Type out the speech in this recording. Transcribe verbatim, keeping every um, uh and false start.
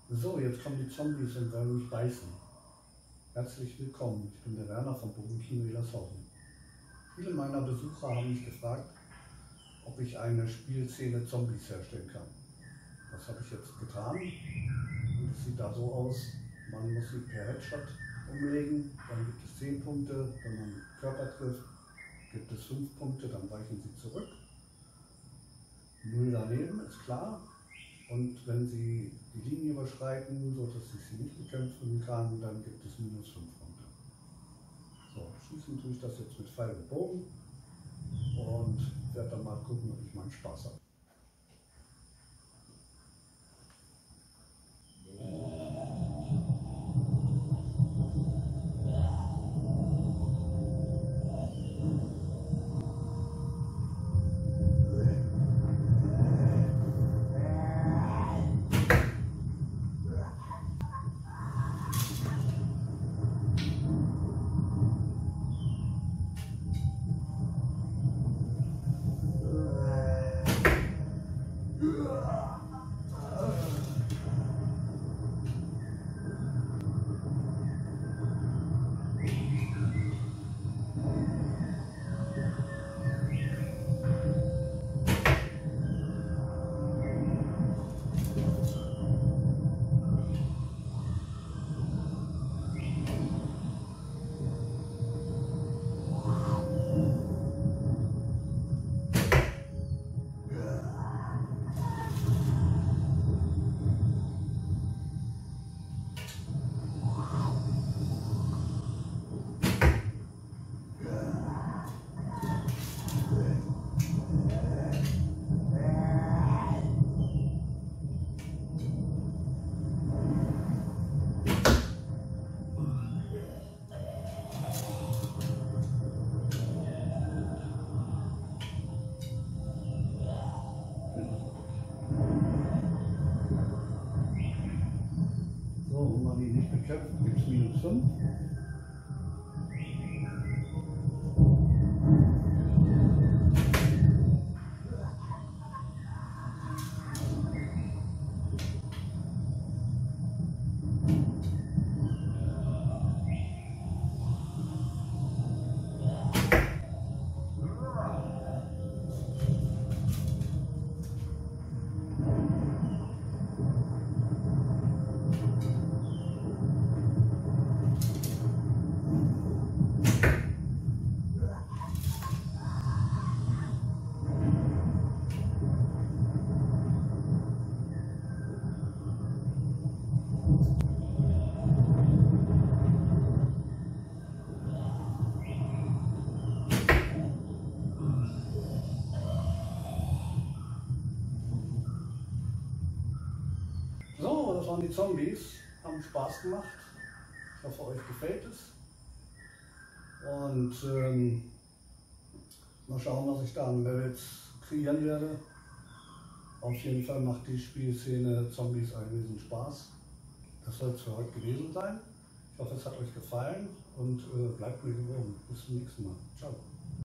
So, jetzt kommen die Zombies und wollen mich beißen. Herzlich willkommen, ich bin der Werner vom Bogenkino Illershausen. Viele meiner Besucher haben mich gefragt, ob ich eine Spielszene Zombies herstellen kann. Das habe ich jetzt getan. Und es sieht da so aus, man muss sie per Headshot umlegen, dann gibt es zehn Punkte, wenn man den Körper trifft, gibt es fünf Punkte, dann weichen sie zurück. null daneben, ist klar. Und wenn sie die Linie überschreiten, sodass ich sie nicht bekämpfen kann, dann gibt es minus fünf Punkte. So, schießen tue ich das jetzt mit Pfeil und Bogen und werde dann mal gucken, ob ich meinen Spaß habe. So, wenn man die nicht bekämpft, gibt es minus fünf. So, das waren die Zombies, haben Spaß gemacht. Ich hoffe, euch gefällt es. Und ähm, mal schauen, was ich da an Levels kreieren werde. Auf jeden Fall macht die Spielszene Zombies einen riesen Spaß. Das soll es für heute gewesen sein. Ich hoffe, es hat euch gefallen und äh, bleibt mir gewogen. Bis zum nächsten Mal. Ciao.